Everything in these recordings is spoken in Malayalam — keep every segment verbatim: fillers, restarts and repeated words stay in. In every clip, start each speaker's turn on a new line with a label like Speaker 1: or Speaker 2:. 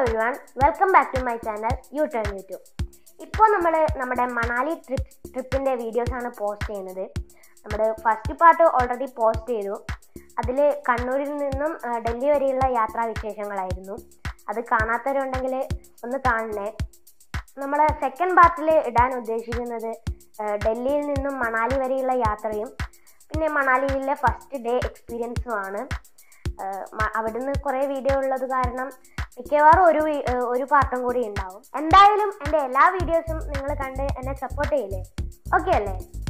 Speaker 1: everyone, welcome back to my channel U-Turn YouTube. ഇപ്പോൾ നമ്മൾ നമ്മുടെ മണാലി ട്രിപ്പ് ട്രിപ്പിൻ്റെ വീഡിയോസാണ് പോസ്റ്റ് ചെയ്യുന്നത്. നമ്മുടെ ഫസ്റ്റ് പാർട്ട് ഓൾറെഡി പോസ്റ്റ് ചെയ്തു. അതിൽ കണ്ണൂരിൽ നിന്നും ഡൽഹി വരെയുള്ള യാത്രാ വിശേഷങ്ങളായിരുന്നു. അത് കാണാത്തവരുണ്ടെങ്കിൽ ഒന്ന് കാണണേ. നമ്മൾ സെക്കൻഡ് പാർട്ടിൽ ഇടാൻ ഉദ്ദേശിക്കുന്നത് ഡൽഹിയിൽ നിന്നും മണാലി വരെയുള്ള യാത്രയും പിന്നെ മണാലിയിലെ ഫസ്റ്റ് ഡേ എക്സ്പീരിയൻസുമാണ്. അവിടുന്ന് കുറേ വീഡിയോ ഉള്ളത് കാരണം മിക്കവാറും ഒരു ഒരു പാർട്ടും കൂടി ഉണ്ടാവും. എന്തായാലും എൻ്റെ എല്ലാ വീഡിയോസും നിങ്ങൾ കണ്ട് എന്നെ സപ്പോർട്ട് ചെയ്യില്ലേ? ഓക്കെ അല്ലേ?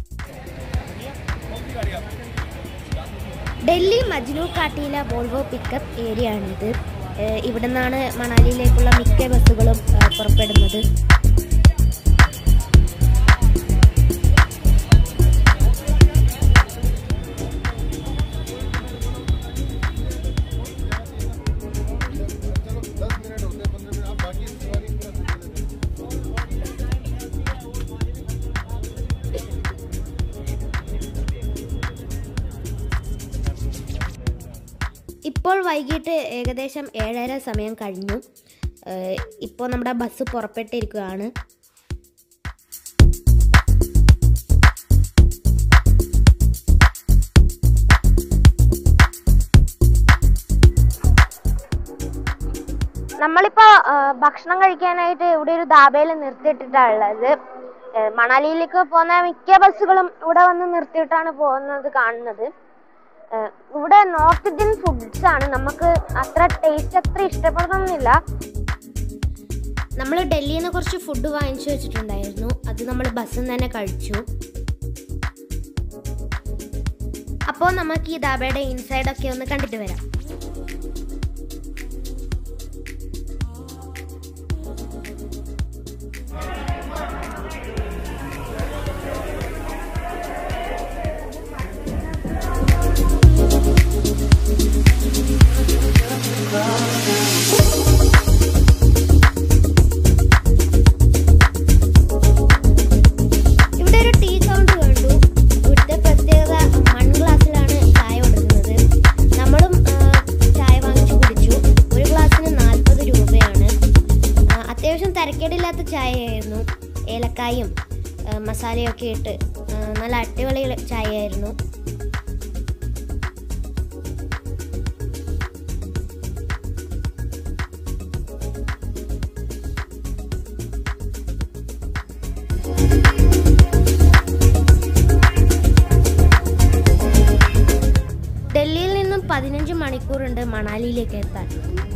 Speaker 2: ഡൽഹി മജ്നു കാട്ടിയിലെ വോൾവോ പിക്കപ്പ് ഏരിയ ആണിത്. ഇവിടെ നിന്നാണ് മണാലിയിലേക്കുള്ള മിക്ക ബസ്സുകളും പുറപ്പെടുന്നത്. ഇപ്പോൾ വൈകിട്ട് ഏകദേശം ഏഴര സമയം കഴിഞ്ഞു. ഇപ്പോൾ നമ്മുടെ ബസ് പുറപ്പെട്ടിരിക്കുകയാണ്.
Speaker 1: നമ്മളിപ്പോൾ ഭക്ഷണം കഴിക്കാനായിട്ട് ഇവിടെ ഒരു ധാബയിൽ നിർത്തിയിട്ടിട്ടുള്ളത്. മണാലിയിലേക്ക് പോകുന്ന മിക്ക ബസ്സുകളും ഇവിടെ വന്ന് നിർത്തിയിട്ടാണ് പോകുന്നത് കാണുന്നത്. ഇവിടെ നോർത്ത് ഇന്ത്യൻ ഫുഡ്സ് ആണ്. നമുക്ക് അത്ര ടേസ്റ്റ് അത്ര ഇഷ്ടപ്പെടുന്നില്ല.
Speaker 2: നമ്മൾ ഡൽഹിയിൽ നിന്ന് കുറച്ച് ഫുഡ് വാങ്ങിച്ചു വെച്ചിട്ടുണ്ടായിരുന്നു. അത് നമ്മൾ ബസ്സിൽ നിന്ന് തന്നെ കഴിച്ചു. അപ്പോൾ നമുക്ക് ഈ ധാബയുടെ ഇൻസൈഡൊക്കെ ഒന്ന് കണ്ടിട്ട് വരാം. തിരക്കേടില്ലാത്ത ചായയായിരുന്നു. ഏലക്കായും മസാലയൊക്കെ ഇട്ട് നല്ല അടിപൊളി ചായയായിരുന്നു. ഡൽഹിയിൽ നിന്നും പതിനഞ്ച് മണിക്കൂറുണ്ട് മണാലിയിലേക്ക് എത്താൻ.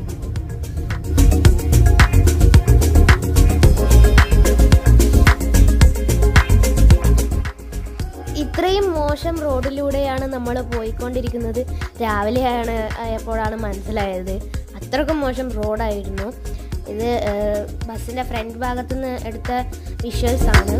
Speaker 2: ഇത്രയും മോശം റോഡിലൂടെയാണ് നമ്മൾ പോയിക്കൊണ്ടിരിക്കുന്നത്. രാവിലെയാണ് ആയപ്പോഴാണ് മനസ്സിലായത് അത്രക്കും മോശം റോഡായിരുന്നു. ഇത് ബസ്സിൻ്റെ ഫ്രണ്ട് ഭാഗത്തു നിന്ന് എടുത്ത വിഷ്വൽസ് ആണ്.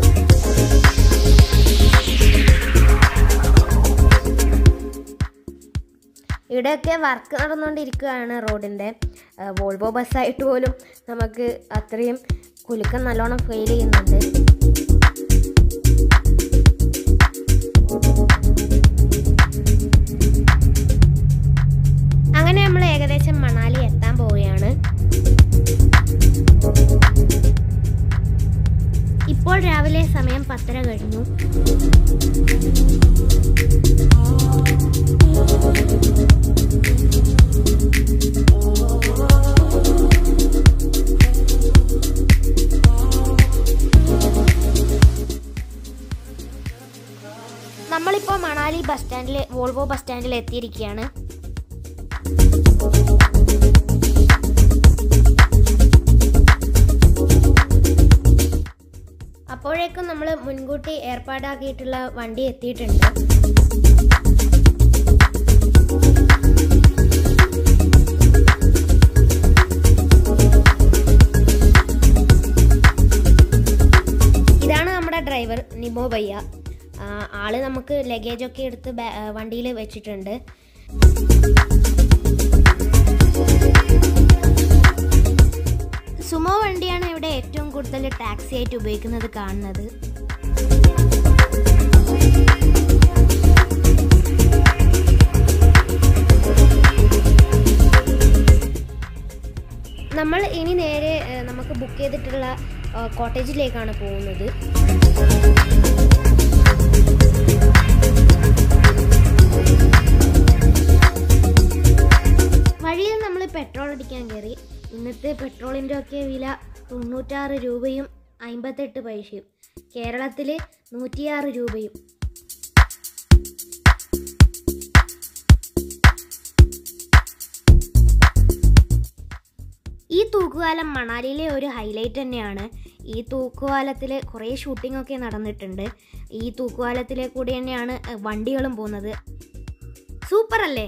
Speaker 2: ഇവിടെയൊക്കെ വർക്ക് നടന്നുകൊണ്ടിരിക്കുകയാണ് റോഡിൻ്റെ. വോൾവോ ബസ്സായിട്ട് പോലും നമുക്ക് അത്രയും കുലുക്കം നല്ലോണം ഫീൽ ചെയ്യുന്നുണ്ട്. അങ്ങനെ നമ്മൾ ഏകദേശം മണാലി എത്താൻ പോവുകയാണ്. ഇപ്പോൾ രാവിലെ സമയം പത്തര കഴിഞ്ഞു. നമ്മളിപ്പോൾ മണാലി ബസ് സ്റ്റാൻഡിൽ വോൾവോ ബസ് സ്റ്റാൻഡിൽ എത്തിയിരിക്കുകയാണ്. അപ്പോഴേക്കും നമ്മൾ മുൻകൂട്ടി ഏർപ്പാടാക്കിയിട്ടുള്ള വണ്ടി എത്തിയിട്ടുണ്ട്. ഇതാണ് നമ്മുടെ ഡ്രൈവർ നിമോ ഭയ്യ. ആള് നമുക്ക് ലഗേജൊക്കെ എടുത്ത് വണ്ടിയിൽ വെച്ചിട്ടുണ്ട്. സുമോ വണ്ടിയാണ് ഇവിടെ ഏറ്റവും കൂടുതൽ ടാക്സി ആയിട്ട് ഉപയോഗിക്കുന്നത് കാണുന്നത്. നമ്മൾ ഇനി നേരെ നമുക്ക് ബുക്ക് ചെയ്തിട്ടുള്ള കോട്ടേജിലേക്കാണ് പോകുന്നത്. വഴിയിൽ നമ്മൾ പെട്രോൾ അടിക്കാൻ കയറി. ഇന്നത്തെ പെട്രോളിൻ്റെ ഒക്കെ വില തൊണ്ണൂറ്റാറ് രൂപയും അമ്പത്തെട്ട് പൈസയും. കേരളത്തിൽ നൂറ്റിയാറ് രൂപയും. ഈ തൂക്കുപാലം മണാലിയിലെ ഒരു ഹൈലൈറ്റ് തന്നെയാണ്. ഈ തൂക്കുപാലത്തിൽ കുറേ ഷൂട്ടിംഗ് ഒക്കെ നടന്നിട്ടുണ്ട്. ഈ തൂക്കുപാലത്തിലെ കൂടി തന്നെയാണ് വണ്ടികളും പോകുന്നത്. സൂപ്പർ അല്ലേ?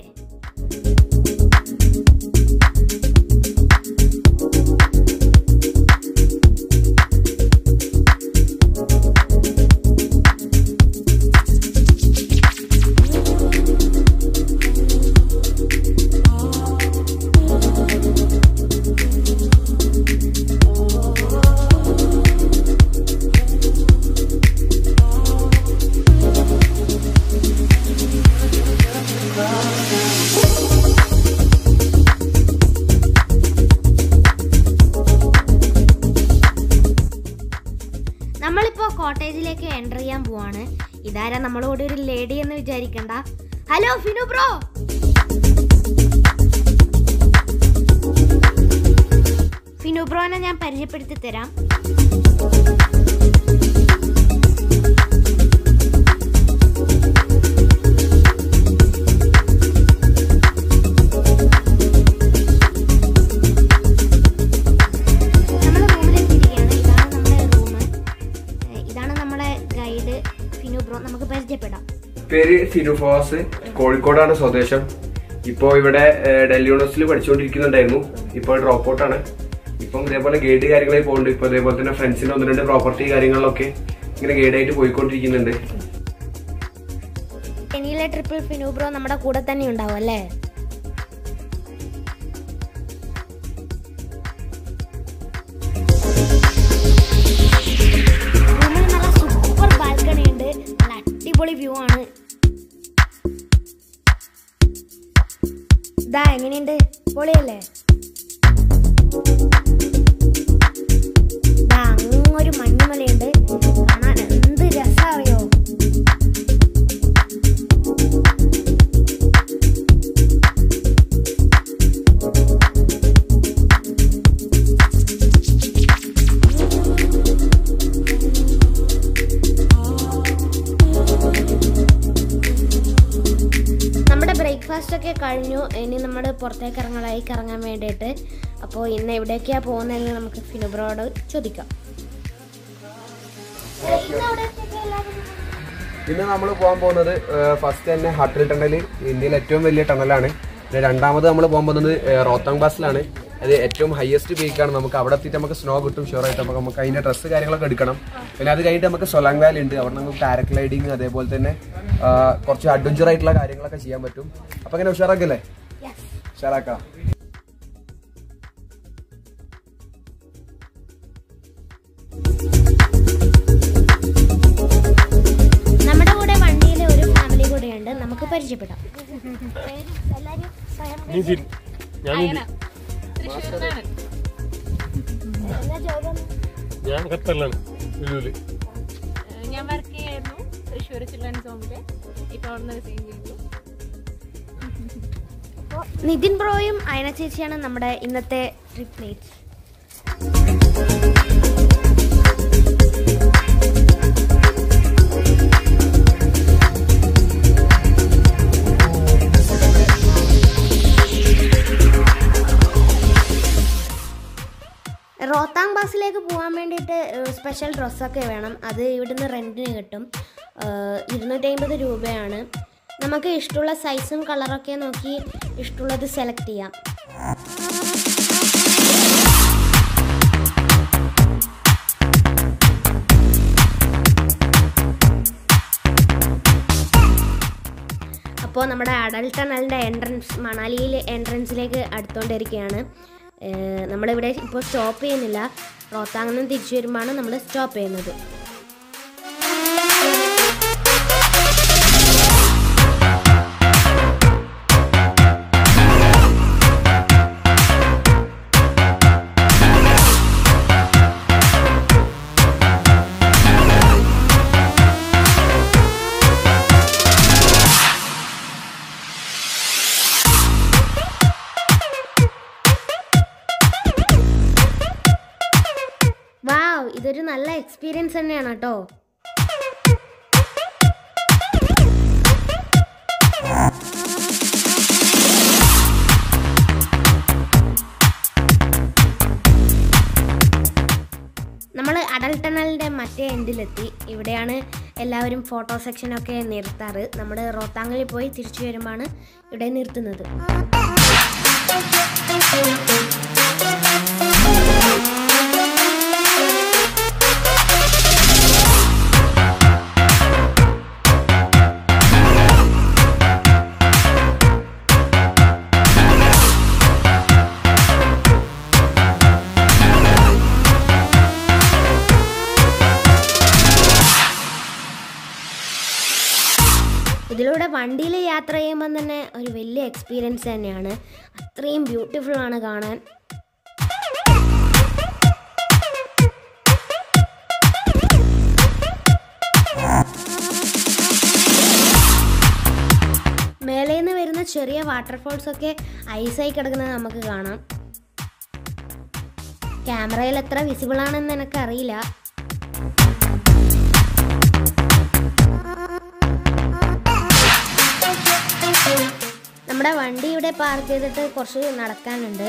Speaker 2: നമ്മളിപ്പോൾ കോട്ടേജിലേക്ക് എൻ്റർ ചെയ്യാൻ പോവാണ്. ഇതാരാ നമ്മളോട് ഒരു ലേഡി എന്ന് വിചാരിക്കണ്ട. Hello Finu bro. ഫിനു ബ്രോനെ ഞാൻ പരിചയപ്പെടുത്തി തരാം.
Speaker 3: പേര് ഫിനുഫോസ്, കോഴിക്കോടാണ് സ്വദേശം. ഇപ്പോൾ ഇവിടെ ഡൽഹി യൂണിവേഴ്സിറ്റിയിൽ പഠിച്ചുകൊണ്ടിരിക്കുന്നുണ്ടായിരുന്നു. ഇപ്പോൾ ഡ്രോപ്പ് ഔട്ടാണ്. ഇപ്പം ഇതേപോലെ ഗൈഡ് കാര്യങ്ങളായി പോകുന്നുണ്ട്. ഇപ്പോൾ ഇതേപോലെ തന്നെ ഫ്രണ്ട്സിന്റെ ഒന്ന് രണ്ട് പ്രോപ്പർട്ടി കാര്യങ്ങളിലൊക്കെ ഇങ്ങനെ ഗൈഡായിട്ട് പോയിക്കൊണ്ടിരിക്കുന്നുണ്ട്.
Speaker 2: ഇനിയിലെ ട്രിപ്പിൽ ഫിനു ബ്രോ നമ്മുടെ കൂടെ തന്നെ ഉണ്ടാവും അല്ലേ? നല്ല സൂപ്പർ ബാൽക്കണി ഉണ്ട്. നല്ല അടിപൊളി വ്യൂ ആണ്. ഇതാ എങ്ങനെയുണ്ട്? പൊളിയല്ലേ? അങ്ങൊരു മഞ്ഞുമലയുണ്ട്. കാണാൻ എന്ത് രസം അറിയോ? ബ്രേക്ക്ഫാസ്റ്റ് ഒക്കെ കഴിഞ്ഞു. ഇനി നമ്മൾ പുറത്തേക്ക് ഇറങ്ങലായി കറങ്ങാൻ വേണ്ടിയിട്ട്. അപ്പോൾ ഇന്ന് എവിടേക്കാണ് പോകുന്നതെന്ന് നമുക്ക് ഫിനുബ്രോട് ചോദിക്കാം.
Speaker 3: ഇന്ന് നമ്മൾ പോകാൻ പോകുന്നത് ഫസ്റ്റ് തന്നെ ഹട്ടിൽ ടണൽ, ഇന്ത്യയിലെ ഏറ്റവും വലിയ ടണലാണ്. രണ്ടാമത് നമ്മൾ പോകാൻ പോകുന്നത് റോത്താങ് പാസിലാണ്. അത് ഏറ്റവും ഹയസ്റ്റ് പീക്കാണ്. നമുക്ക് അവിടെ എത്തിയിട്ട് നമുക്ക് സ്നോ കിട്ടും ഷുവറായിട്ട്. നമുക്ക് നമുക്ക് അതിൻ്റെ ഡ്രസ്സ് കാര്യങ്ങളൊക്കെ എടുക്കണം. പിന്നെ അത് കഴിഞ്ഞിട്ട് നമുക്ക് സൊലാങ് വാലി ഉണ്ട്. അവിടെ നമുക്ക് പാരഗ്ലൈഡിങ് അതേപോലെ തന്നെ കുറച്ച് അഡ്വഞ്ചർ ആയിട്ടുള്ള കാര്യങ്ങളൊക്കെ ചെയ്യാൻ പറ്റും. അപ്പൊ അങ്ങനെ ഉഷാറാക്കല്ലേ? ഉഷാറാക്കാം.
Speaker 2: നമ്മുടെ കൂടെ വണ്ടിയിലെ ഒരു ഫാമിലി കൂടെ ഉണ്ട്. നമുക്ക് പരിചയപ്പെടാം.
Speaker 4: ഞാൻ ഖത്തറിലാണ്.
Speaker 5: ഞാൻ വർക്ക് ചെയ്യായിരുന്നു തൃശ്ശൂർ ചിൽഡ്രൻസ് ഹോമില്. ഇപ്പോൾ അവിടുന്ന് റിസൈൻ ചെയ്തു.
Speaker 2: നിതിൻ ബ്രോയും അയന ചേച്ചിയാണ് നമ്മുടെ ഇന്നത്തെ ട്രിപ്പ് മേറ്റ്സ്. റോത്താങ് പാസിലേക്ക് പോകാൻ വേണ്ടിയിട്ട് സ്പെഷ്യൽ ഡ്രസ്സൊക്കെ വേണം. അത് ഇവിടുന്ന് റെൻറ്റിന് കിട്ടും. ഇരുന്നൂറ്റി അമ്പത് രൂപയാണ്. നമുക്ക് ഇഷ്ടമുള്ള സൈസും കളറൊക്കെ നോക്കി ഇഷ്ടമുള്ളത് സെലക്ട് ചെയ്യാം. അപ്പോൾ നമ്മുടെ അടൽ ടണലിൻ്റെ എൻട്രൻസ് മണാലിയിലെ എൻട്രൻസിലേക്ക് അടുത്തുകൊണ്ടിരിക്കുകയാണ്. നമ്മളിവിടെ ഇപ്പോൾ സ്റ്റോപ്പ് ചെയ്യുന്നില്ല. റോത്താങ്ങിൽ നിന്ന് തിരിച്ചു വരുമ്പോഴാണ് നമ്മൾ സ്റ്റോപ്പ് ചെയ്യുന്നത്. എക്സ്പീരിയൻസ് തന്നെയാണ് കേട്ടോ. നമ്മൾ അടൽ ടണലിൻ്റെ മറ്റേ എൻഡിലെത്തി. ഇവിടെയാണ് എല്ലാവരും ഫോട്ടോ സെക്ഷനൊക്കെ നിർത്താറ്. നമ്മൾ റോത്താങ്ങിൽ പോയി തിരിച്ചു വരുമ്പോഴാണ് ഇവിടെ നിർത്തുന്നത്. ഇതിലൂടെ വണ്ടിയിൽ യാത്ര ചെയ്യുമ്പോൾ തന്നെ ഒരു വലിയ എക്സ്പീരിയൻസ് തന്നെയാണ്. അത്രയും ബ്യൂട്ടിഫുൾ ആണ് കാണാൻ. മേലെ നിന്ന് വരുന്ന ചെറിയ വാട്ടർഫോൾസ് ഒക്കെ ഐസായി കിടക്കുന്നത് നമുക്ക് കാണാം. ക്യാമറയിൽ എത്ര വിസിബിൾ ആണെന്ന് എനിക്കറിയില്ല. നമ്മുടെ വണ്ടി ഇവിടെ പാർക്ക് ചെയ്തിട്ട് കുറച്ച് നടക്കാനുണ്ട്.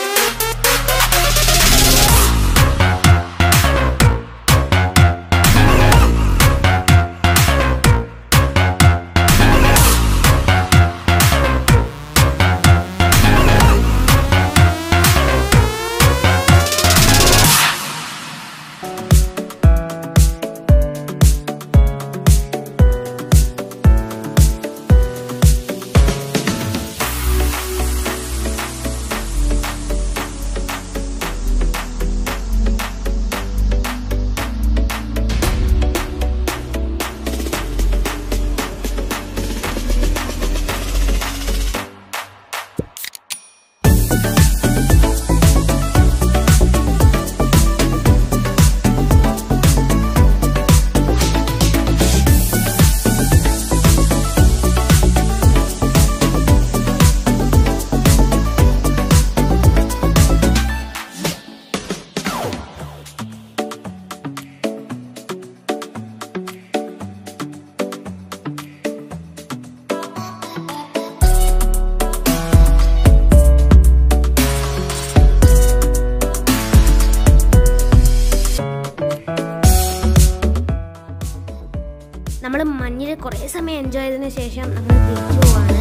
Speaker 2: നമ്മൾ മഞ്ഞിൽ കുറേ സമയം എൻജോയ് ചെയ്തതിന് ശേഷം നമ്മൾ തിരിച്ചു പോവാണ്.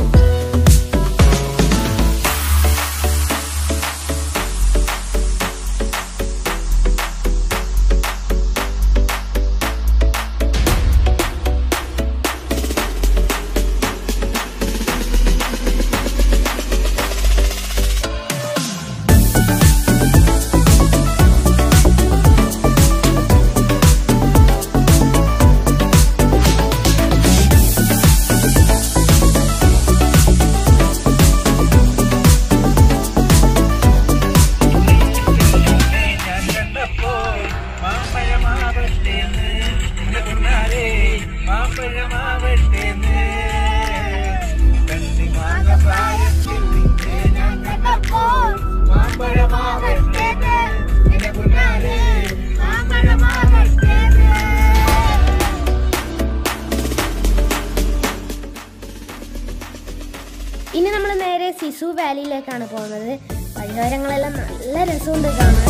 Speaker 2: ഇനി നമ്മൾ നേരെ സിസു വാലിയിലേക്കാണ് പോകുന്നത്. വഴിയോരങ്ങളെല്ലാം നല്ല രസമുണ്ട് കാണാൻ.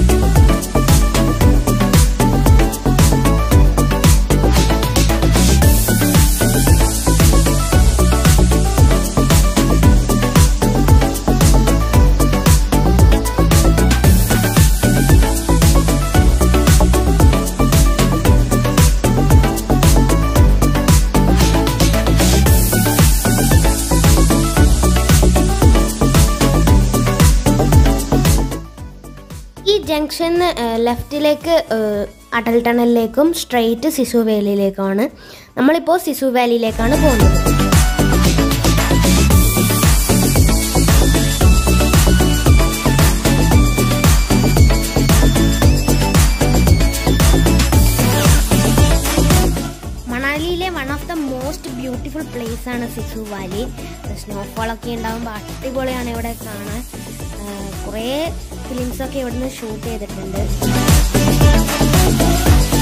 Speaker 2: ഈ ജംഗ്ഷൻ ലെഫ്റ്റിലേക്ക് അടൽ ടണലിലേക്കും സ്ട്രെയിറ്റ് സിസു വാലിയിലേക്കുമാണ്. നമ്മളിപ്പോൾ സിസു വാലിയിലേക്കാണ് പോകുന്നത്. മണാലിയിലെ one of the most beautiful place ആണ് സിസു വാലി. സ്നോഫോളൊക്കെ ഉണ്ടാകുമ്പോൾ അടിപൊളിയാണ് ഇവിടെ കാണാൻ. കുറേ ഫിലിംസൊക്കെ ഇവിടുന്ന് ഷൂട്ട് ചെയ്തിട്ടുണ്ട്.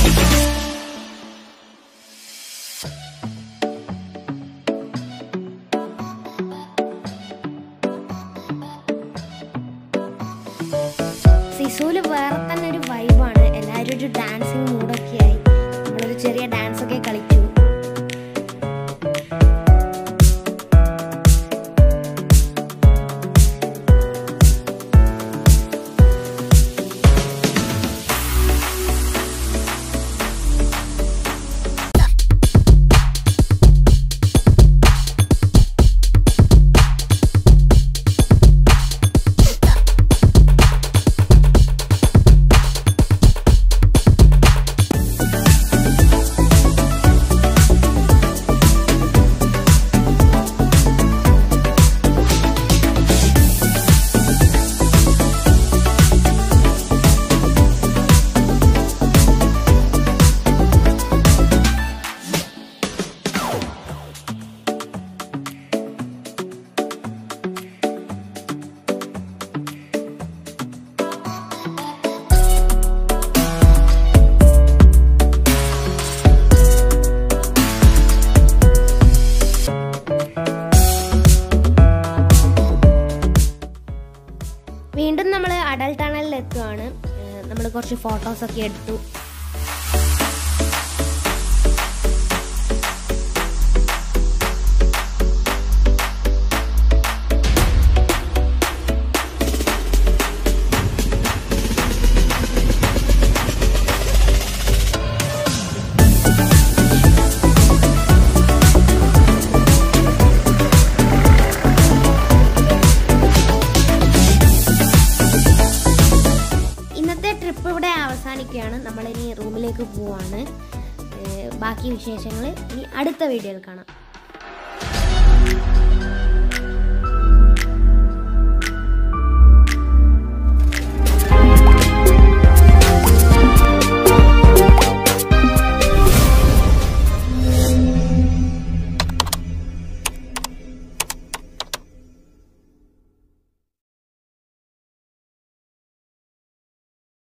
Speaker 2: സിസൂല് വേറെ തന്നെ ഒരു വൈബാണ്. എല്ലാവരും ഒരു ഡാൻസിങ് മൂഡൊക്കെ ആയി. നമ്മളൊരു ചെറിയ ഡാൻസ് ഒക്കെ കളിച്ചു. വീണ്ടും നമ്മൾ അഡൽ ടണലിൽ എത്തുകയാണ്. നമ്മൾ കുറച്ച് ഫോട്ടോസൊക്കെ എടുത്തു. ട്രിപ്പ് ഇവിടെ അവസാനിക്കുകയാണ്. നമ്മളിനി റൂമിലേക്ക് പോവാണ്. ബാക്കി വിശേഷങ്ങൾ ഇനി അടുത്ത വീഡിയോയിൽ കാണാം.